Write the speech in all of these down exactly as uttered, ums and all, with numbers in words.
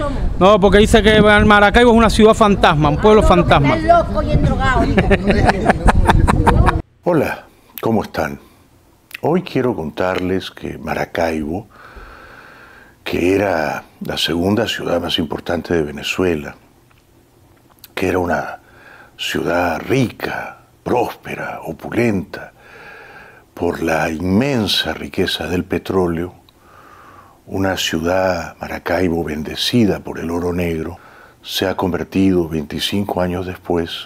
somos. No, porque dice que Maracaibo es una ciudad fantasma, un pueblo fantasma. Estás loco y endrogado. Hola, ¿cómo están? Hoy quiero contarles que Maracaibo, que era la segunda ciudad más importante de Venezuela, que era una ciudad rica, próspera, opulenta, por la inmensa riqueza del petróleo, una ciudad, Maracaibo, bendecida por el oro negro, se ha convertido veinticinco años después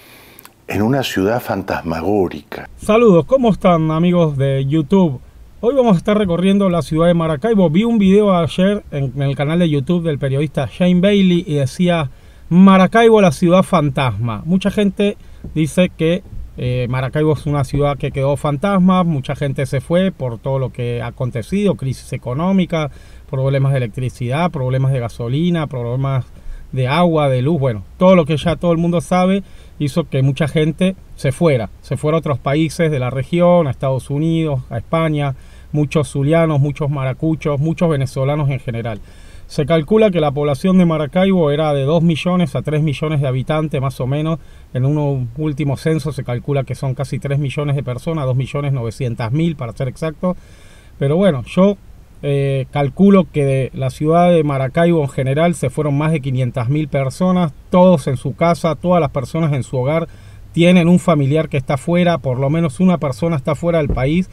en una ciudad fantasmagórica. Saludos, ¿cómo están, amigos de YouTube? Hoy vamos a estar recorriendo la ciudad de Maracaibo. Vi un video ayer en el canal de YouTube del periodista Shane Bailey y decía Maracaibo, la ciudad fantasma. Mucha gente dice que eh, Maracaibo es una ciudad que quedó fantasma, mucha gente se fue por todo lo que ha acontecido, crisis económica, problemas de electricidad, problemas de gasolina, problemas de agua, de luz, bueno, todo lo que ya todo el mundo sabe hizo que mucha gente se fuera, se fuera a otros países de la región, a Estados Unidos, a España, muchos zulianos, muchos maracuchos, muchos venezolanos en general. Se calcula que la población de Maracaibo era de dos millones a tres millones de habitantes más o menos. En un último censo se calcula que son casi tres millones de personas, dos millones novecientos mil para ser exacto. Pero bueno, yo eh, calculo que de la ciudad de Maracaibo en general se fueron más de quinientas mil personas, todos en su casa, todas las personas en su hogar tienen un familiar que está fuera, por lo menos una persona está fuera del país.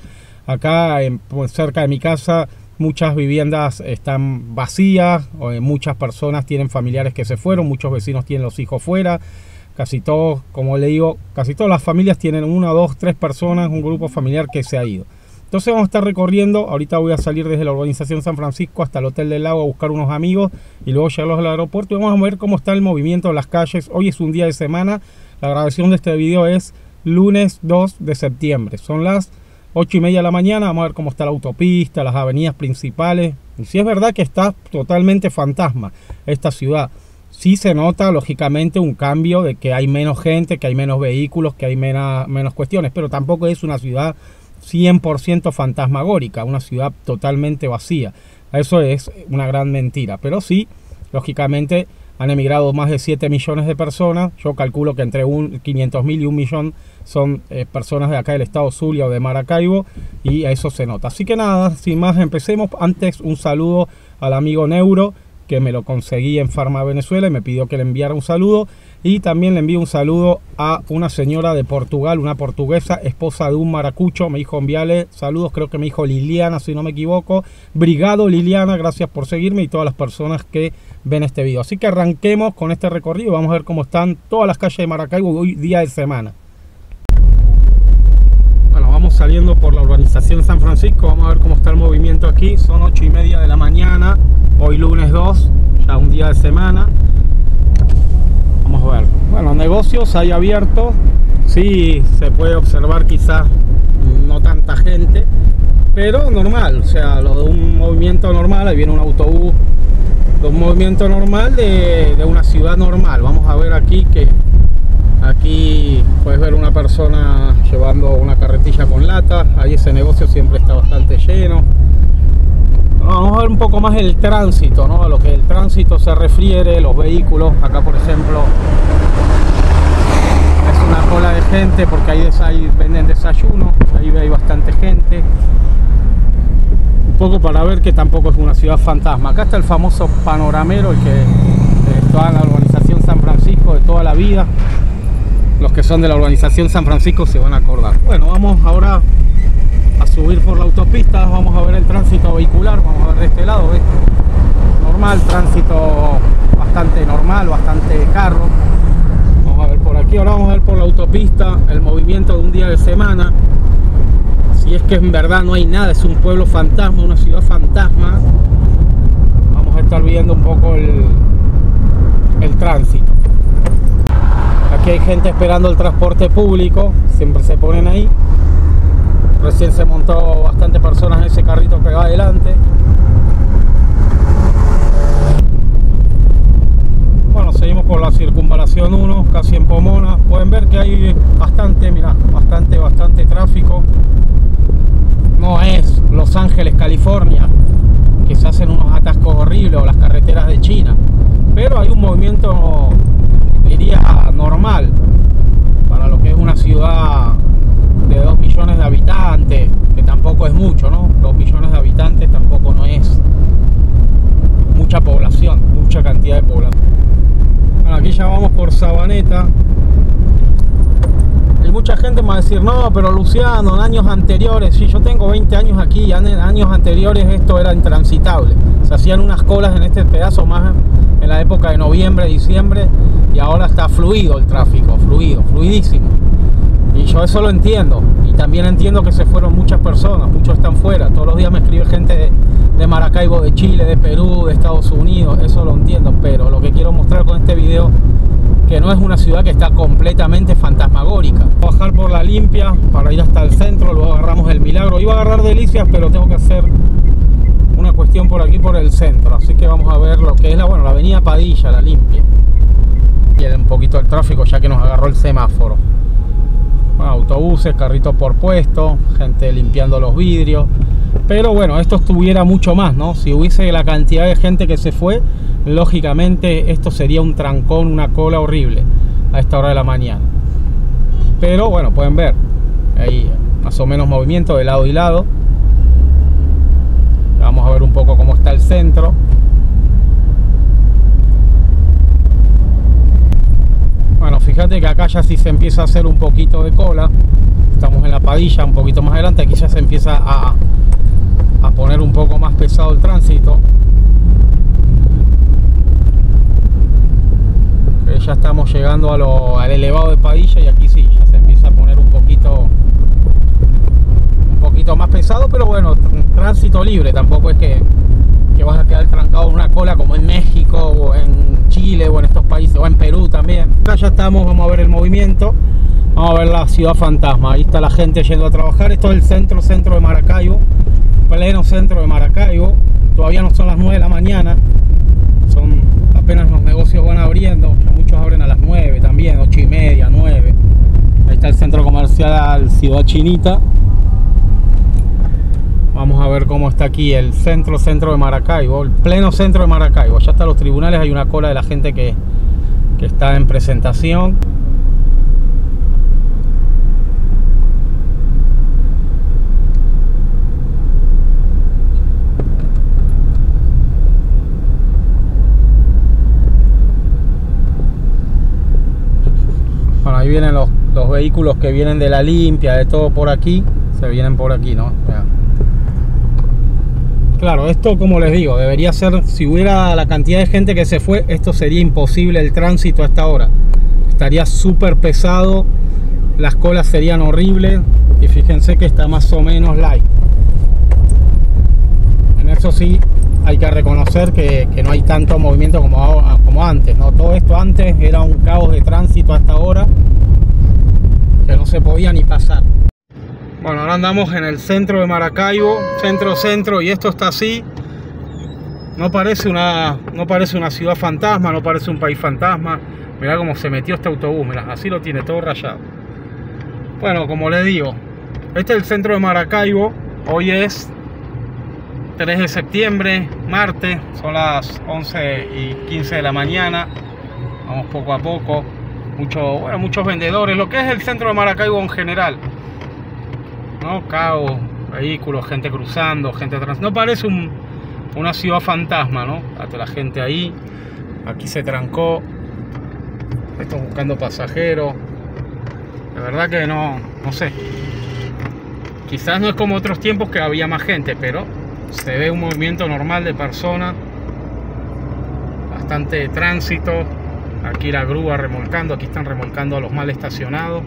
Acá en, pues, cerca de mi casa muchas viviendas están vacías, muchas personas tienen familiares que se fueron, muchos vecinos tienen los hijos fuera, casi todos, como le digo, casi todas las familias tienen una, dos, tres personas, un grupo familiar que se ha ido. Entonces vamos a estar recorriendo, ahorita voy a salir desde la urbanización San Francisco hasta el Hotel del Lago a buscar unos amigos y luego llevarlos al aeropuerto y vamos a ver cómo está el movimiento en las calles. Hoy es un día de semana, la grabación de este video es lunes dos de septiembre, son las ocho y media de la mañana, vamos a ver cómo está la autopista, las avenidas principales. Y si es verdad que está totalmente fantasma esta ciudad, sí se nota lógicamente un cambio de que hay menos gente, que hay menos vehículos, que hay menos, menos cuestiones, pero tampoco es una ciudad cien por ciento fantasmagórica, una ciudad totalmente vacía. Eso es una gran mentira, pero sí, lógicamente han emigrado más de siete millones de personas. Yo calculo que entre quinientos mil y un millón son eh, personas de acá del estado Zulia o de Maracaibo, y a eso se nota. Así que nada, sin más, empecemos. Antes, un saludo al amigo Neuro, que me lo conseguí en Farma Venezuela y me pidió que le enviara un saludo. Y también le envío un saludo a una señora de Portugal, una portuguesa, esposa de un maracucho. Me dijo enviarle saludos, creo que me dijo Liliana, si no me equivoco. Brigado Liliana, gracias por seguirme y todas las personas que ven este video. Así que arranquemos con este recorrido. Vamos a ver cómo están todas las calles de Maracaibo hoy día de semana. Bueno, vamos saliendo por la urbanización San Francisco. Vamos a ver cómo está el movimiento aquí. Son ocho y media de la mañana, hoy lunes dos, ya un día de semana. Vamos a ver. Bueno, negocios hay abiertos. Sí, se puede observar quizás no tanta gente, pero normal, o sea, lo de un movimiento normal. Ahí viene un autobús de un movimiento normal de, de una ciudad normal. Vamos a ver aquí que aquí puedes ver una persona llevando una carretilla con latas. Ahí ese negocio siempre está bastante lleno. Vamos a ver un poco más el tránsito, ¿no? A lo que el tránsito se refiere, los vehículos. Acá, por ejemplo, es una cola de gente porque ahí, ahí venden desayuno. Ahí hay bastante gente. Un poco para ver que tampoco es una ciudad fantasma. Acá está el famoso panoramero, el que está en la urbanización San Francisco de toda la vida. Los que son de la urbanización San Francisco se van a acordar. Bueno, vamos ahora a subir por la autopista. Vamos a ver el tránsito vehicular. Vamos a ver de este lado, ¿ves? Normal, tránsito bastante normal, bastante carro. Vamos a ver por aquí. Ahora vamos a ver por la autopista el movimiento de un día de semana. Si es que en verdad no hay nada, es un pueblo fantasma, una ciudad fantasma. Vamos a estar viendo un poco el, el tránsito. Aquí hay gente esperando el transporte público, siempre se ponen ahí. Recién se montó bastante personas en ese carrito que va adelante. Bueno, seguimos por la circunvalación uno, casi en Pomona. Pueden ver que hay bastante, mira, bastante, bastante tráfico. No es Los Ángeles, California, que se hacen unos atascos horribles, o las carreteras de China. tránsito, diría, normal para lo que es una ciudad de dos millones de habitantes, que tampoco es mucho, ¿no? dos millones de habitantes tampoco no es mucha población, mucha cantidad de población. Bueno, aquí ya vamos por Sabaneta. Y mucha gente me va a decir, no, pero Luciano, en años anteriores, sí, yo tengo veinte años aquí, y en años anteriores esto era intransitable. Se hacían unas colas en este pedazo más en la época de noviembre, diciembre, y ahora está fluido el tráfico, fluido, fluidísimo. Y yo eso lo entiendo, y también entiendo que se fueron muchas personas, muchos están fuera. Todos los días me escribe gente de, de Maracaibo, de Chile, de Perú, de Estados Unidos, eso lo entiendo, pero lo que quiero mostrar con este video, que no es una ciudad que está completamente fantasmagórica. Voy a bajar por La Limpia para ir hasta el centro, luego agarramos el Milagro. Iba a agarrar Delicias, pero tengo que hacer una cuestión por aquí, por el centro, así que vamos a ver lo que es la, bueno, la avenida Padilla, La Limpia. Y un poquito el tráfico ya que nos agarró el semáforo. Bueno, autobuses, carritos por puesto, gente limpiando los vidrios. Pero bueno, esto estuviera mucho más, ¿no? Si hubiese la cantidad de gente que se fue, lógicamente esto sería un trancón, una cola horrible a esta hora de la mañana. Pero bueno, pueden ver, hay más o menos movimiento de lado y lado. Vamos a ver un poco cómo está el centro. Bueno, fíjate que acá ya sí se empieza a hacer un poquito de cola. Estamos en la Padilla, un poquito más adelante. Aquí ya se empieza a, a poner un poco más pesado el tránsito. Que ya estamos llegando a lo, al elevado de Padilla, y aquí sí, ya se empieza a poner un poquito un poquito más pesado, pero bueno, tránsito libre. Tampoco es que, que vas a quedar trancado en una cola como en México o en Chile o en estos países, o en Perú también. Acá ya estamos, vamos a ver el movimiento, vamos a ver la ciudad fantasma. Ahí está la gente yendo a trabajar. Esto es el centro, centro de Maracaibo, pleno centro de Maracaibo. Todavía no son las nueve de la mañana, son apenas los negocios van abriendo. Muchos abren a las nueve también, ocho y media, nueve. Ahí está el centro comercial Ciudad Chinita. Vamos a ver cómo está aquí el centro, centro de Maracaibo, el pleno centro de Maracaibo. Ya están los tribunales, hay una cola de la gente que, que está en presentación. Bueno, ahí vienen los, los vehículos que vienen de La Limpia, de todo por aquí. Se vienen por aquí, ¿no? Ya. Claro, esto, como les digo, debería ser, si hubiera la cantidad de gente que se fue, esto sería imposible el tránsito a esta hora. Estaría súper pesado, las colas serían horribles, y fíjense que está más o menos light. En eso sí hay que reconocer que, que no hay tanto movimiento como, como antes, ¿no? Todo esto antes era un caos de tránsito a esta hora, que no se podía ni pasar. Bueno, ahora andamos en el centro de Maracaibo, centro, centro, y esto está así. No parece una, no parece una ciudad fantasma, no parece un país fantasma. Mirá cómo se metió este autobús, mirá, así lo tiene todo rayado. Bueno, como les digo, este es el centro de Maracaibo. Hoy es tres de septiembre, martes, son las once y quince de la mañana. Vamos poco a poco. Mucho, bueno, muchos vendedores, lo que es el centro de Maracaibo en general, ¿no? Caos, vehículos, gente cruzando, gente atrás. No parece un, una ciudad fantasma, ¿no? Hasta la gente ahí. Aquí se trancó. Estoy buscando pasajeros. La verdad que no, no sé. Quizás no es como otros tiempos que había más gente, pero se ve un movimiento normal de personas. Bastante tránsito. Aquí la grúa remolcando. Aquí están remolcando a los mal estacionados.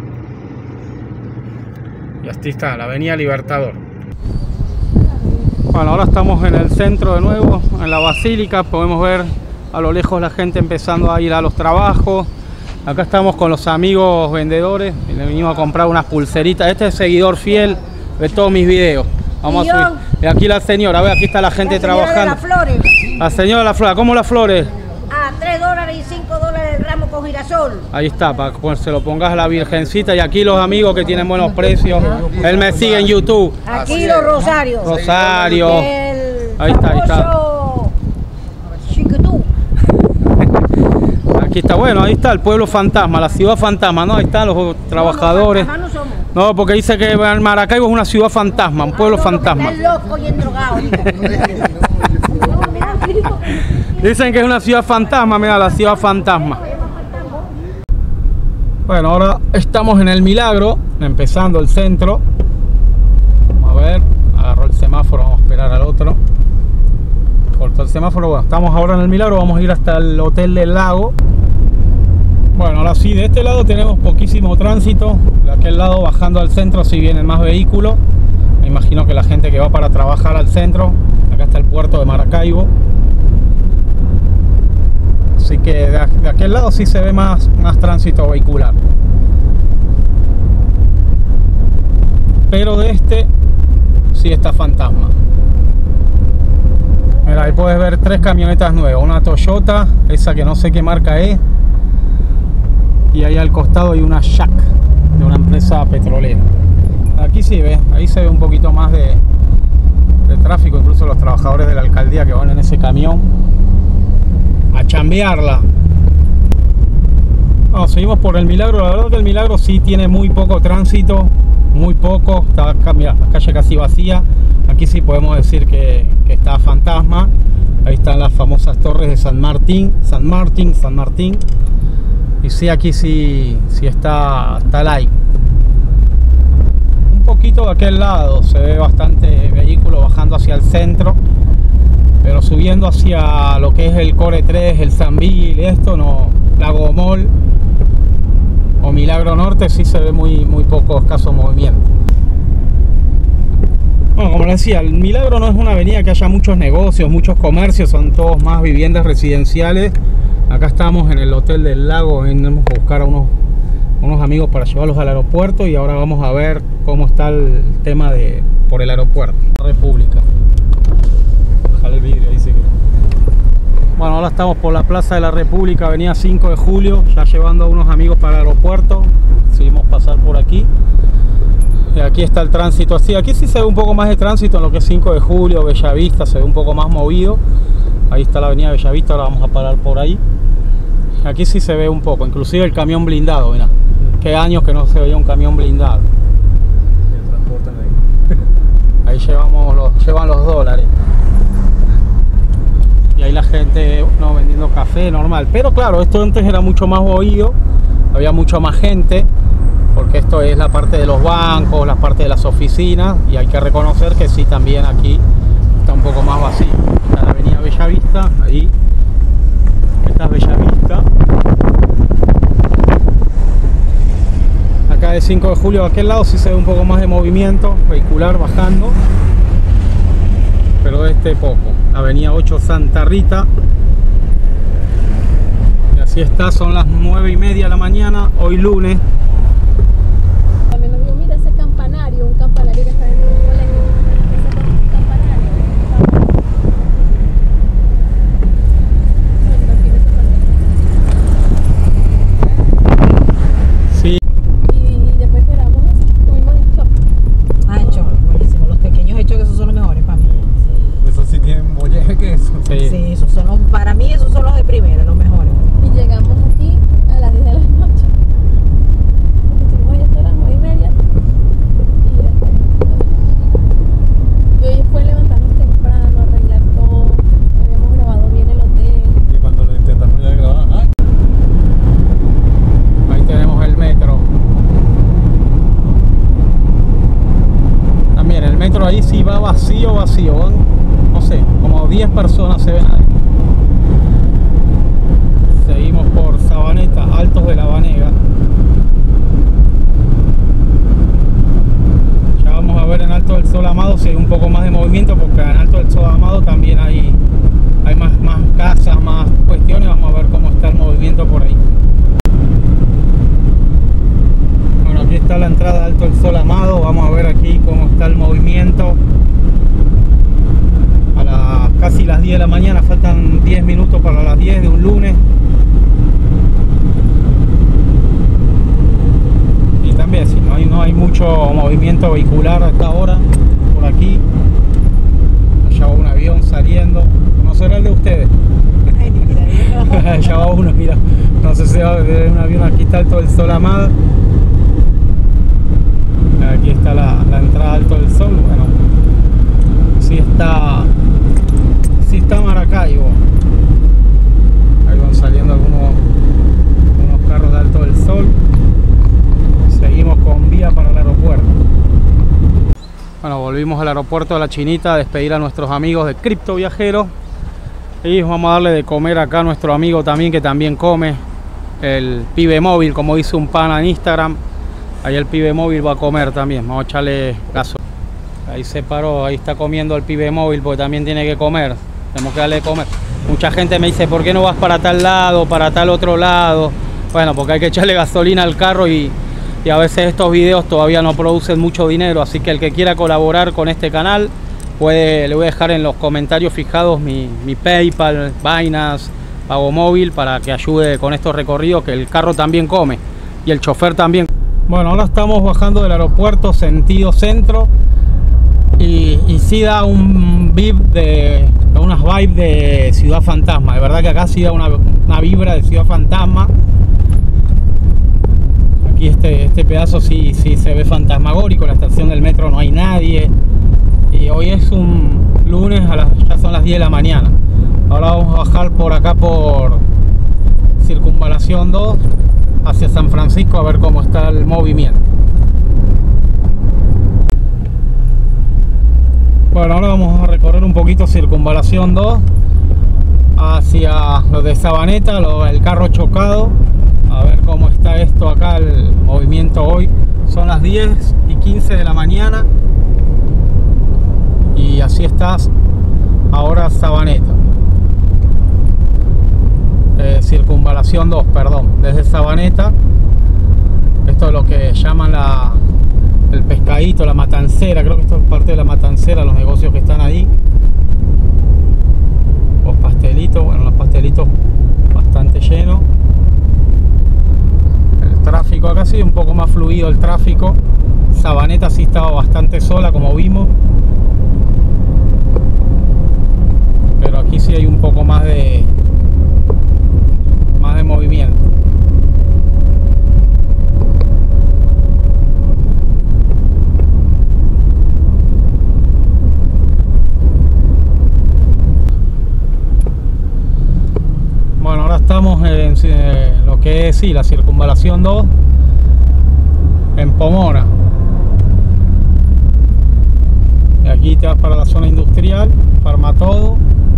Y así está, la avenida Libertador. Bueno, ahora estamos en el centro de nuevo, en la Basílica. Podemos ver a lo lejos la gente empezando a ir a los trabajos. Acá estamos con los amigos vendedores y le venimos a comprar unas pulseritas. Este es seguidor fiel de todos mis videos. Vamos a subir. Y aquí la señora, ve, aquí está la gente la trabajando. Las flores. La señora de las flores, ¿cómo las flores? A tres dólares y cinco dólares el ramo con girasol. Ahí está, para que se lo pongas a la Virgencita. Y aquí los amigos que tienen buenos precios. Él me sigue en YouTube. Aquí los rosarios. Rosario. El ahí está, ahí está. Chiquitú. aquí está, bueno, ahí está el pueblo fantasma, la ciudad fantasma, ¿no? Ahí están los trabajadores. No, no, no, somos. No, porque dice que Maracaibo es una ciudad fantasma, un pueblo Ah, no, fantasma. Estás loco y endrogado. Dicen que es una ciudad fantasma, mira, la ciudad fantasma. Bueno, ahora estamos en el Milagro, empezando el centro. Vamos a ver, agarró el semáforo, vamos a esperar al otro. Cortó el semáforo, bueno, estamos ahora en el Milagro, vamos a ir hasta el Hotel del Lago. Bueno, ahora sí, de este lado tenemos poquísimo tránsito, de aquel lado bajando al centro sí vienen más vehículos. Me imagino que la gente que va para trabajar al centro, acá está el puerto de Maracaibo. Así que de, de aquel lado sí se ve más, más tránsito vehicular. Pero de este sí está fantasma. Mira, ahí puedes ver tres camionetas nuevas. Una Toyota, esa que no sé qué marca es. Y ahí al costado hay una Jack de una empresa petrolera. Aquí sí ve, ahí se ve un poquito más de, de tráfico. Incluso los trabajadores de la alcaldía que van en ese camión a chambearla. No, seguimos por el Milagro. La verdad que el Milagro sí tiene muy poco tránsito, muy poco. Está acá, mira, la calle casi vacía. Aquí sí podemos decir que, que está fantasma. Ahí están las famosas torres de San Martín, San Martín, San Martín. Y sí, aquí sí, sí está, está light. Un poquito de aquel lado se ve bastante vehículo bajando hacia el centro. Pero subiendo hacia lo que es el Core tres, el Sambil, esto no, Lago Mall o Milagro Norte sí se ve muy, muy poco, escaso movimiento. Bueno, como les decía, el Milagro no es una avenida que haya muchos negocios, muchos comercios, son todos más viviendas residenciales. Acá estamos en el Hotel del Lago, venimos a buscar a unos, unos amigos para llevarlos al aeropuerto y ahora vamos a ver cómo está el tema de por el aeropuerto. República. El vidrio, dice que... Bueno, ahora estamos por la Plaza de la República, avenida cinco de julio, ya llevando a unos amigos para el aeropuerto. Decidimos pasar por aquí. Y aquí está el tránsito así. Aquí sí se ve un poco más de tránsito en lo que es cinco de julio, Bellavista, se ve un poco más movido. Ahí está la avenida Bellavista, ahora vamos a parar por ahí. Aquí sí se ve un poco, inclusive el camión blindado, mirá. Qué años que no se veía un camión blindado. Ahí llevamos los, llevan los dólares. Y ahí la gente no vendiendo café normal, pero claro, esto antes era mucho más movido, había mucha más gente, porque esto es la parte de los bancos, la parte de las oficinas, y hay que reconocer que sí, también aquí está un poco más vacío. Está la avenida Bellavista, ahí esta es Bellavista. Acá de cinco de julio, de aquel lado sí se ve un poco más de movimiento vehicular bajando, pero de este poco. Avenida ocho Santa Rita. Y así está, son las nueve y media de la mañana, hoy lunes. También nos dijo, mira ese campanario, un campanario que está en un colegio. Ese campanario. Sí. Y después quedamos, comimos en shop. Ah, hecho, buenísimo. Los pequeños hechos que esos son los mejores para mí. Eso sí tienen molleje que eso. Sí. Sí, esos son los, para mí esos son los de primera, los mejores. Y llegamos aquí a las diez de la noche. Porque estuvimos ahí hasta las nueve y media. Y después. Y hoy fue levantarnos temprano, arreglar todo. Habíamos grabado bien el hotel. Y cuando lo intentamos ya grabar, ¡ay! Ahí tenemos el metro. También el metro ahí sí va vacío, vacío. Van, no sé, como diez personas se ven ahí. Seguimos por Sabaneta, Altos de la Banega. Ya vamos a ver en Alto del Sol Amado si hay un poco más de movimiento, porque en Alto del Sol Amado también hay, hay más, más casas, más cuestiones. Vamos a ver cómo está el movimiento por ahí. Bueno, aquí está la entrada de Alto del Sol Amado. Vamos a ver aquí cómo está el movimiento. A las casi las diez de la mañana, faltan diez minutos para las diez de un lunes. Y también si no hay, no hay mucho movimiento vehicular hasta ahora por aquí. Allá va un avión saliendo, no será el de ustedes. Ay, ni mira, allá va uno, mira, no sé si va a ver un avión. Aquí está Alto del Sol Amada. Aquí está la, la entrada Alto del Sol. Bueno, sí está, sí está Maracaibo. Ahí van saliendo algunos, algunos carros de Alto del Sol. Seguimos con vía para el aeropuerto. Bueno, volvimos al aeropuerto de La Chinita a despedir a nuestros amigos de Cripto Viajero. Y vamos a darle de comer acá a nuestro amigo también, que también come, el Pibe Móvil, como dice un pana en Instagram. Ahí el Pibe Móvil va a comer también. Vamos a echarle gaso. Ahí se paró, ahí está comiendo el Pibe Móvil porque también tiene que comer. Tenemos que darle de comer. Mucha gente me dice, ¿por qué no vas para tal lado, para tal otro lado? Bueno, porque hay que echarle gasolina al carro y, y a veces estos videos todavía no producen mucho dinero. Así que el que quiera colaborar con este canal, puede, le voy a dejar en los comentarios fijados mi, mi PayPal, Binance, Pago Móvil, para que ayude con estos recorridos, que el carro también come y el chofer también. Bueno, ahora estamos bajando del aeropuerto sentido centro y, y sí da un vibe de, unas vibes de Ciudad Fantasma. De verdad que acá sí da una, una vibra de Ciudad Fantasma. Aquí este, este pedazo sí, sí se ve fantasmagórico. La estación del metro no hay nadie. Y hoy es un lunes, a las, ya son las diez de la mañana. Ahora vamos a bajar por acá por Circunvalación dos hacia San Francisco a ver cómo está el movimiento. Bueno, ahora vamos a recorrer un poquito Circunvalación dos hacia lo de Sabaneta, lo, el carro chocado. A ver cómo está esto acá, el movimiento hoy. Son las diez y quince de la mañana. Y así estás ahora Sabaneta, eh, Circunvalación dos, perdón, desde Sabaneta. Esto es lo que llaman la, el pescadito, la matancera. Creo que esto es parte de la matancera, los negocios que están ahí. Los pastelitos, bueno, los pastelitos bastante llenos. El tráfico acá sí un poco más fluido el tráfico. Sabaneta sí estaba bastante sola, como vimos. Pero aquí sí hay un poco más de más de movimiento. Bueno, ahora estamos en eh, lo que es sí, la Circunvalación dos en Pomona. Y aquí te vas para la zona industrial, Farmatodo.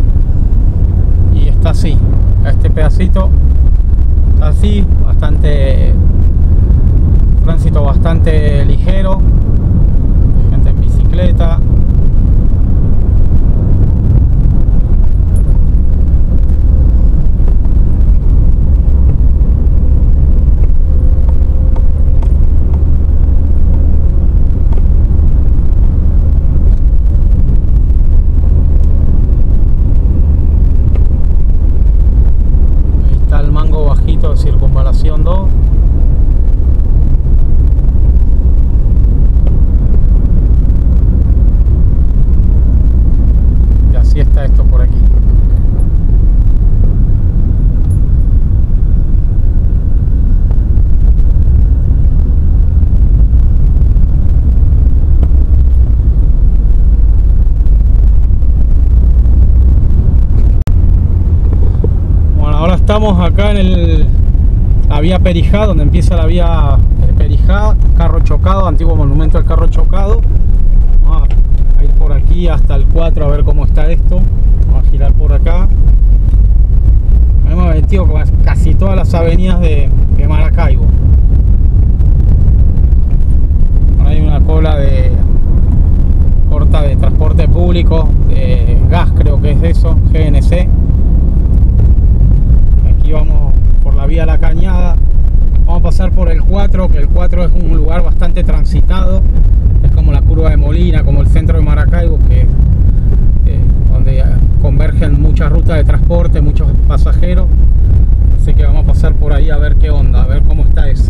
Y está así, este pedacito está así, bastante tránsito bastante ligero, gente en bicicleta. Circunvalación dos. Y así está esto por aquí. Bueno, ahora estamos acá en el la vía Perijá, donde empieza la vía Perijá, carro chocado, antiguo monumento del carro chocado. Vamos a ir por aquí hasta el cuatro a ver cómo está esto. Vamos a girar por acá. Hemos metido casi todas las avenidas de, de Maracaibo. Ahora hay una cola de corta de transporte público, de gas, creo que es eso, G N C. Aquí vamos por la vía La Cañada. Vamos a pasar por el cuatro, que el cuatro es un lugar bastante transitado. Es como la curva de Molina, como el centro de Maracaibo, que eh, donde convergen muchas rutas de transporte, muchos pasajeros. Así que vamos a pasar por ahí a ver qué onda, a ver cómo está eso.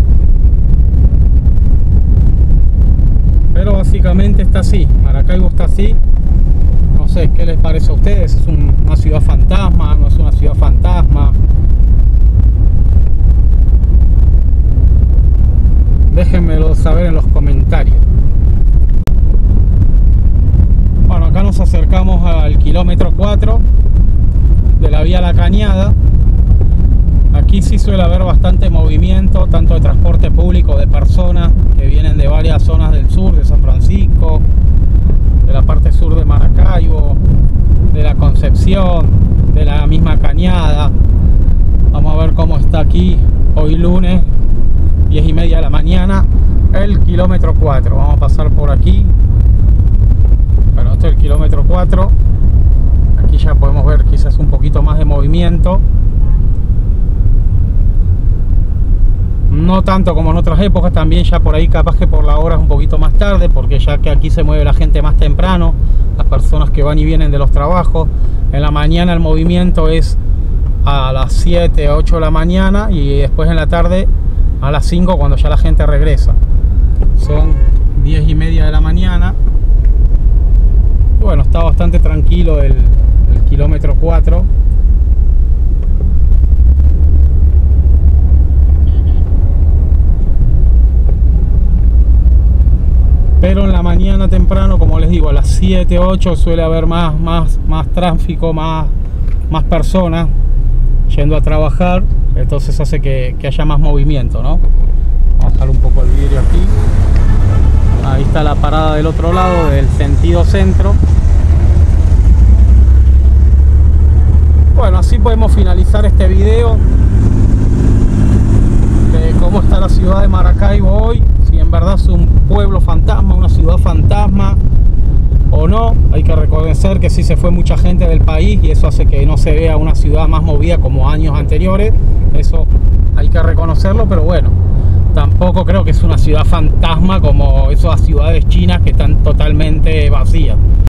Pero básicamente está así, Maracaibo está así. No sé, ¿qué les parece a ustedes? ¿Es un, una ciudad fantasma? ¿No es una ciudad fantasma? Háganmelo saber en los comentarios. Bueno, acá nos acercamos al kilómetro cuatro de la vía La Cañada. Aquí sí suele haber bastante movimiento, tanto de transporte público, de personas que vienen de varias zonas del sur, de San Francisco, de la parte sur de Maracaibo, de la Concepción, de la misma Cañada. Vamos a ver cómo está aquí hoy lunes, diez y media de la mañana, el kilómetro cuatro. Vamos a pasar por aquí. Bueno, esto es el kilómetro cuatro. Aquí ya podemos ver quizás un poquito más de movimiento. No tanto como en otras épocas, también ya por ahí capaz que por la hora es un poquito más tarde, porque ya que aquí se mueve la gente más temprano, las personas que van y vienen de los trabajos. En la mañana el movimiento es a las siete, ocho de la mañana, y después en la tarde a las cinco, cuando ya la gente regresa. Son diez y media de la mañana. Y bueno, está bastante tranquilo el, el kilómetro cuatro. Pero en la mañana temprano, como les digo, a las siete, ocho suele haber más, más, más tráfico, más, más personas yendo a trabajar. Entonces hace que, que haya más movimiento, ¿no? Vamos a bajar un poco el vidrio aquí. Ahí está la parada del otro lado, del sentido centro. Bueno, así podemos finalizar este video de cómo está la ciudad de Maracaibo hoy. Si en verdad es un pueblo fantasma, una ciudad fantasma o no. Hay que reconocer que sí se fue mucha gente del país y eso hace que no se vea una ciudad más movida como años anteriores. Eso hay que reconocerlo, pero bueno, tampoco creo que es una ciudad fantasma como esas ciudades chinas que están totalmente vacías.